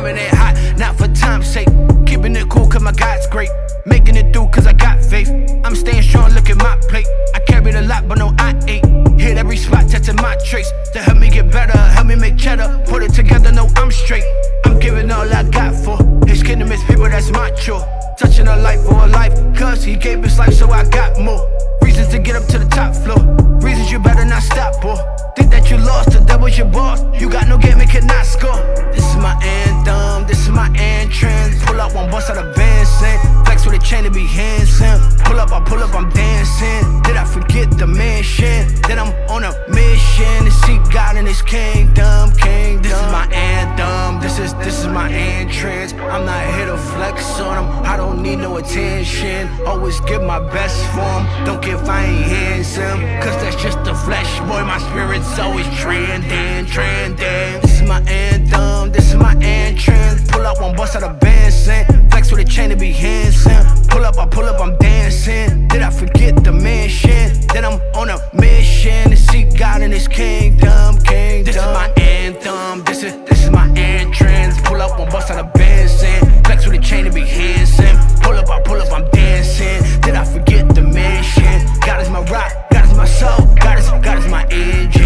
coming in hot, not for time's sake. Keeping it cool cause my God's great. Making it through cause I got faith. I'm staying strong, look at my plate. I carried a lot but no I ain't. Hit every spot, testing my traits. To help me get better, help me make cheddar. Put it together, no I'm straight. I'm giving all I got for his kingdom, his people, that's my chore. Touching a life for a life, cause he gave his life so I got more reasons to get up to the top floor. Reasons you better not stop, boy. Think that you lost, the devil's your boss. You got no game and cannot score. This is my anthem, this is my entrance. Pull up, one bust out of Benson. Flex with a chain to be handsome. Pull up, I'm dancing. Did I forget the mission? Then I'm on a mission to seek God in his kingdom, This is my anthem, this is my entrance. I'm not here to flex on him, I don't need no attention. Always give my best for him, don't give I ain't handsome. Cause that's just the flesh, boy, my spirit's always trending. This is my anthem, this is my entrance. Pull up, one bust out of Benson. Flex with a chain to be handsome. Pull up, I'm dancing. Did I forget the mission? Then I'm on a mission to seek God in his kingdom, This is my anthem, this is my entrance. Pull up, one bust out of Benson. Flex with a chain to be handsome. Pull up, I'm dancing. Did I forget the mission? God is my rock, God is my soul. God is my engine.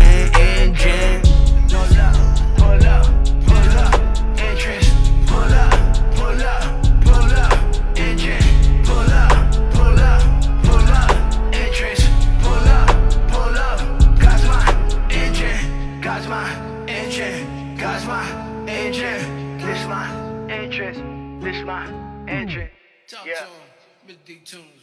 Pull up, entrance. Pull up, engine. Pull up, entrance. Pull up, God's my engine. God's my engine. God's my engine. This my entrance. This my engine. Talk to him, Mr. D-Tunes.